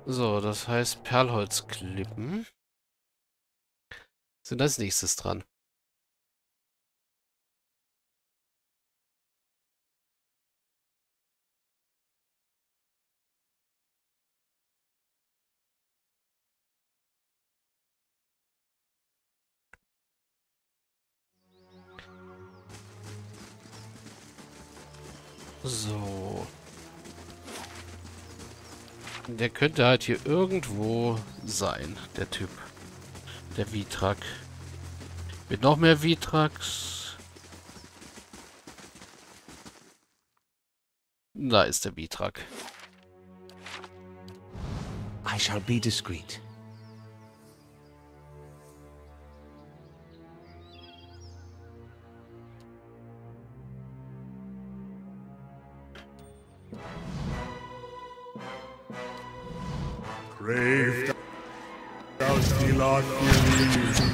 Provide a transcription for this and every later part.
So, das heißt Perlholzklippen sind als nächstes dran. So. Der könnte halt hier irgendwo sein, der Typ. Der Vitrak. Mit noch mehr Vitraks. Da ist der Vitrak. I shall be discreet. Brave thou still art weary.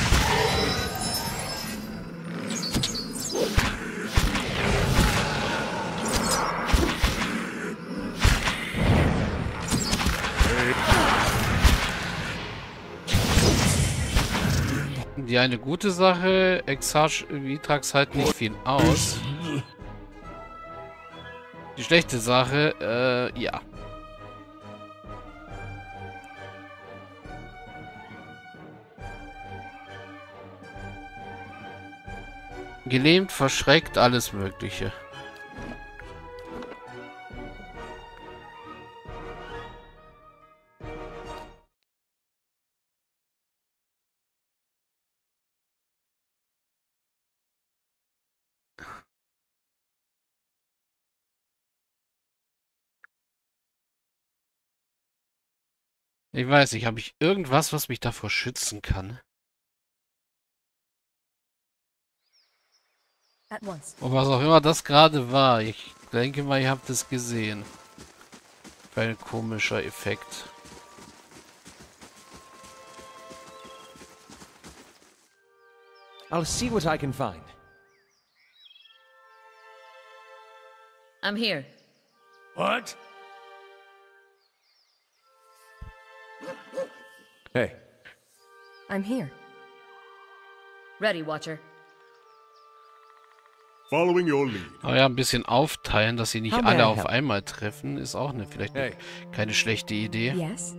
Die eine gute Sache, Exarch Vitrax halt nicht viel aus. Die schlechte Sache, ja. Gelähmt, verschreckt, alles Mögliche. Ich weiß nicht, habe ich irgendwas, was mich davor schützen kann? Und was auch immer das gerade war. Ich denke mal, ihr habt es gesehen. Für ein komischer Effekt. I'll see what I can find. I'm here. What? Hey. I'm here. Ready, Watcher. Following your lead. Aber ja, ein bisschen aufteilen, dass sie nicht How may alle I auf help? einmal treffen, ist auch vielleicht Hey. keine schlechte Idee. Yes?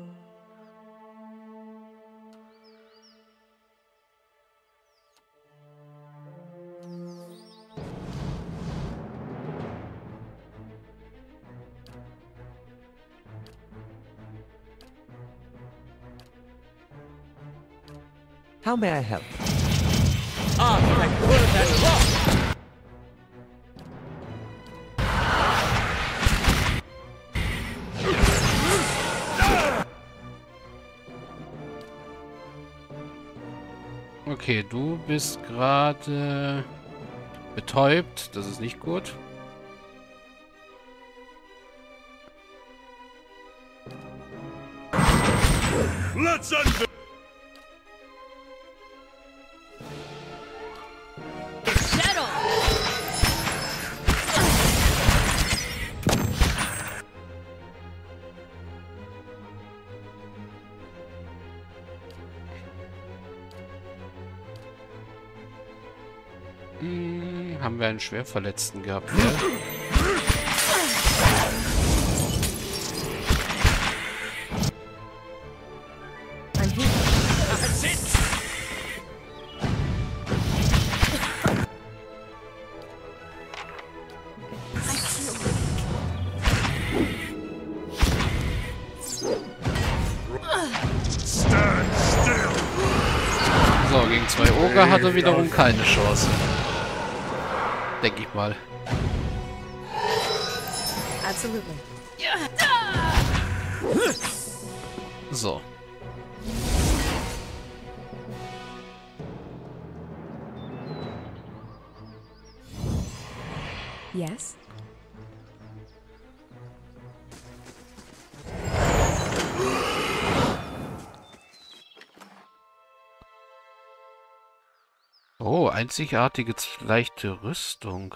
How may I help? Ah, thank goodness! Okay, du bist gerade betäubt. Das ist nicht gut. Let's unveil. Shadow! Haben wir einen Schwerverletzten gehabt, ja? I'm here. That's it. Stand still. So, gegen zwei Oger hat er wiederum keine Chance. Denke ich mal. Absolutely. So. Yes? Oh, einzigartige leichte Rüstung.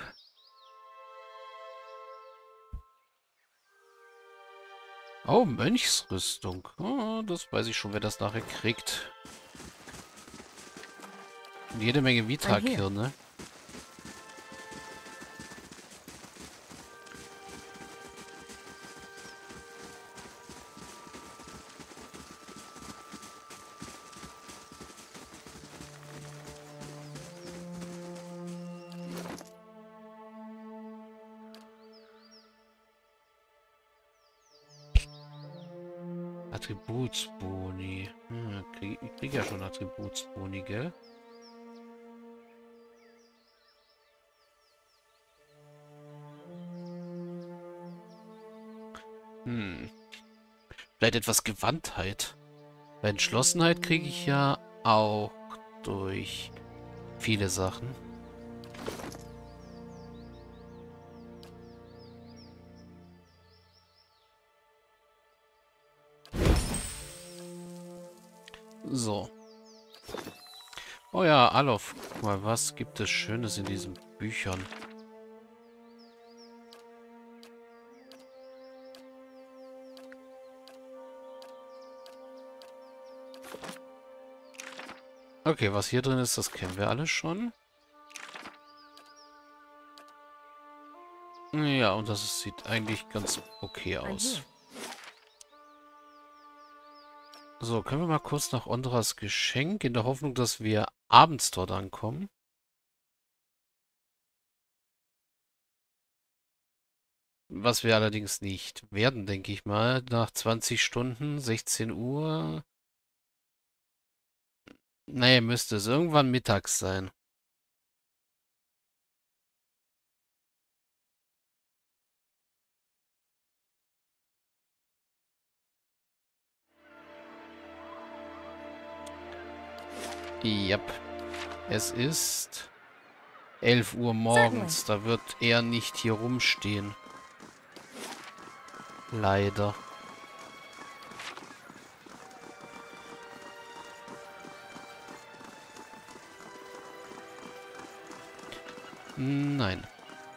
Oh, Mönchsrüstung. Oh, das weiß ich schon, wer das nachher kriegt. Und jede Menge Vitrak-Hirne. Attributsboni. Ich krieg ja schon Attributsboni, gell? Hm. Vielleicht etwas Gewandtheit. Bei Entschlossenheit kriege ich ja auch durch viele Sachen. So. Oh ja, Alof. Guck mal, was gibt es Schönes in diesen Büchern? Okay, was hier drin ist, das kennen wir alle schon. Ja, und das sieht eigentlich ganz okay aus. So, können wir mal kurz nach Ondras Geschenk, in der Hoffnung, dass wir abends dort ankommen. Was wir allerdings nicht werden, denke ich mal. Nach 20 Stunden, 16 Uhr. Nee, müsste es irgendwann mittags sein. Yep. Es ist 11 Uhr morgens. Da wird er nicht hier rumstehen. Leider. Nein.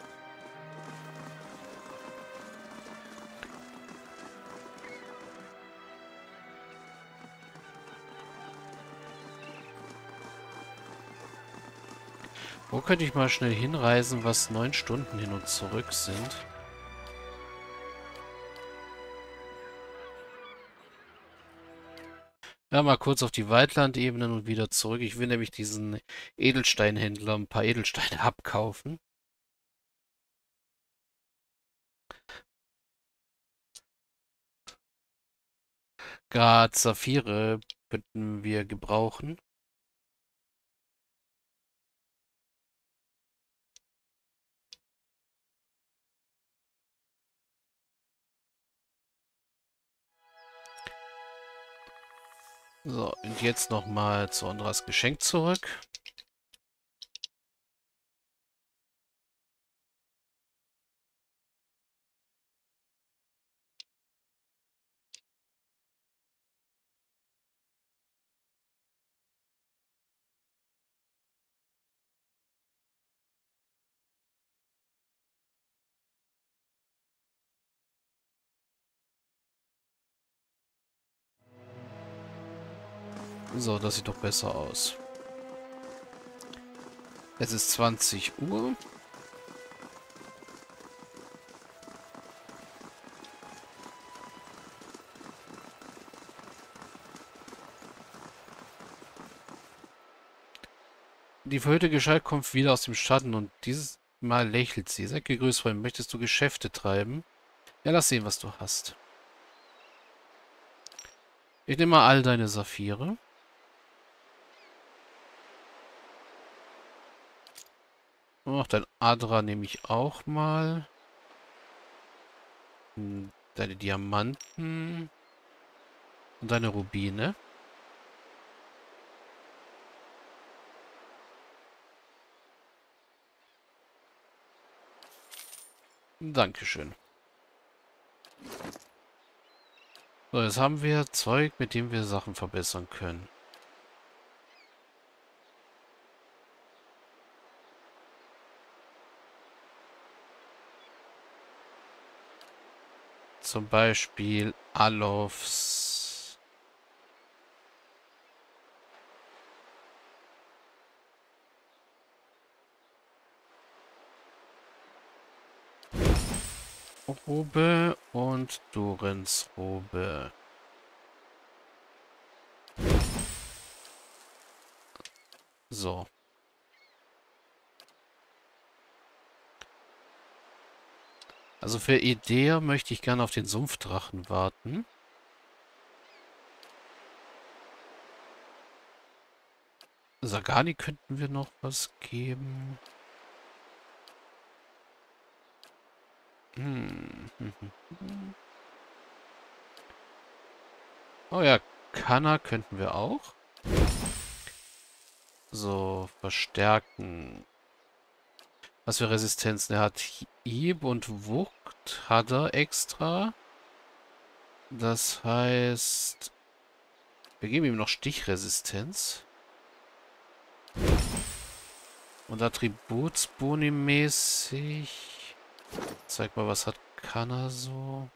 Wo könnte ich mal schnell hinreisen, was 9 Stunden hin und zurück sind? Ja, mal kurz auf die Waldlandebenen und wieder zurück. Ich will nämlich diesen Edelsteinhändler ein paar Edelsteine abkaufen. Gerade Saphire könnten wir gebrauchen. So, und jetzt nochmal zu Ondras Geschenk zurück. So, das sieht doch besser aus. Es ist 20 Uhr. Die verhüllte Gestalt kommt wieder aus dem Schatten und dieses Mal lächelt sie. Sei gegrüßt, Freund. Möchtest du Geschäfte treiben? Ja, lass sehen, was du hast. Ich nehme mal all deine Saphire. Ach, dein Adra nehme ich auch mal. Deine Diamanten. Und deine Rubine. Dankeschön. So, jetzt haben wir Zeug, mit dem wir Sachen verbessern können. Zum Beispiel Alofs. Robe und Durens Robe. So. Also für Idea möchte ich gerne auf den Sumpfdrachen warten. Sagani könnten wir noch was geben. Oh ja, Kanna könnten wir auch. So, verstärken. Was für Resistenzen? Er hat Hieb und Wucht hat er extra. Das heißt, wir geben ihm noch Stichresistenz. Und Attributsboni-mäßig. Zeig mal, was hat Kanna so?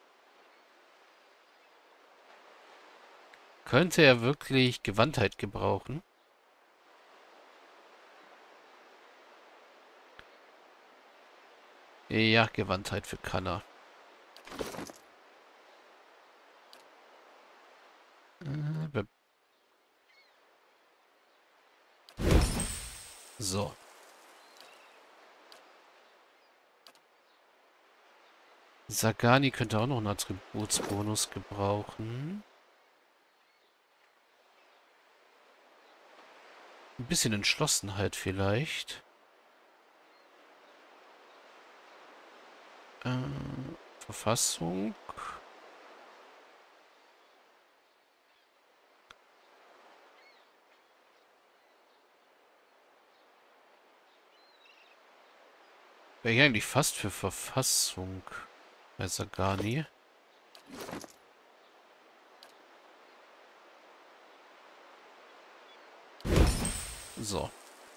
Könnte er wirklich Gewandtheit gebrauchen? Ja, Gewandtheit für Kanna. So. Sagani könnte auch noch einen Attributsbonus gebrauchen. Ein bisschen Entschlossenheit vielleicht. Verfassung. Wäre ich eigentlich fast für Verfassung. Bei Sagani. So.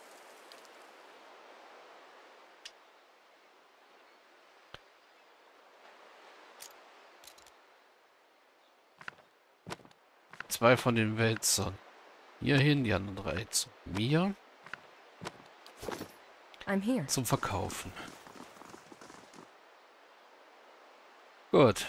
Zwei von den Wälzern. Hierhin, die anderen drei zu mir. I'm here. Zum Verkaufen. Gut.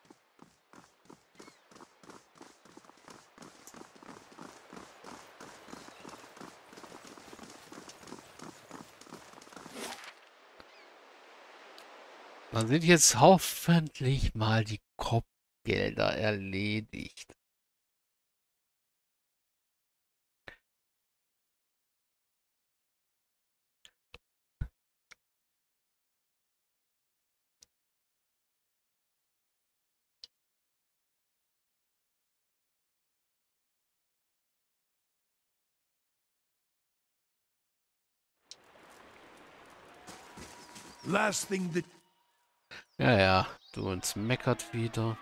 Dann sind jetzt hoffentlich mal die Kopfgelder erledigt. Last thing that Ja, ja, du uns meckert wieder.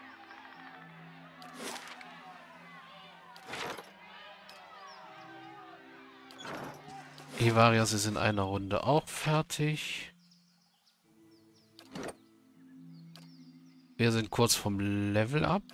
Evarias ist in einer Runde auch fertig. Wir sind kurz vom Level up.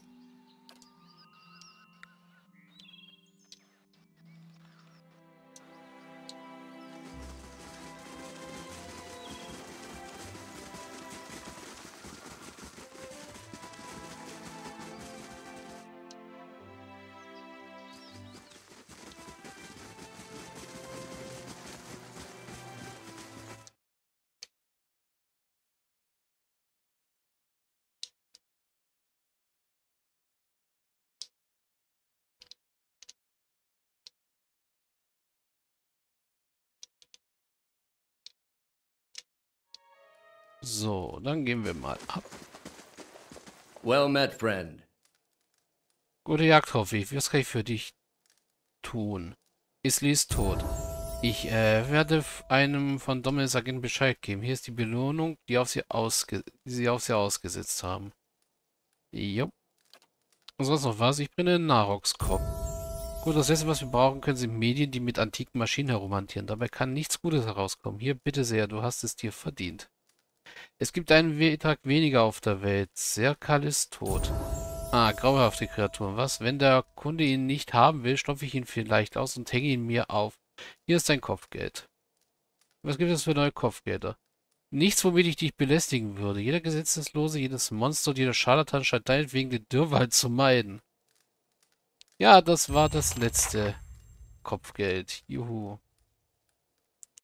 So, dann gehen wir mal ab. Well met, friend. Gute Jagd, Hoffi. Was kann ich für dich tun? Isli ist tot. Ich werde einem von Dommelsagin Bescheid geben. Hier ist die Belohnung, die sie auf sie ausgesetzt haben. Jo. Und sonst noch was? Ich bin in Naroxkop. Gut, das letzte, was wir brauchen können, sind Medien, die mit antiken Maschinen herumhantieren. Dabei kann nichts Gutes herauskommen. Hier, bitte sehr, du hast es dir verdient. Es gibt einen Tag weniger auf der Welt. Serkal ist tot. Ah, grauenhafte Kreaturen. Was? Wenn der Kunde ihn nicht haben will, stopfe ich ihn vielleicht aus und hänge ihn mir auf. Hier ist dein Kopfgeld. Was gibt es für neue Kopfgelder? Nichts, womit ich dich belästigen würde. Jeder Gesetzeslose, jedes Monster und jeder Scharlatan scheint deinetwegen den Dürrwald zu meiden. Ja, das war das letzte Kopfgeld. Juhu.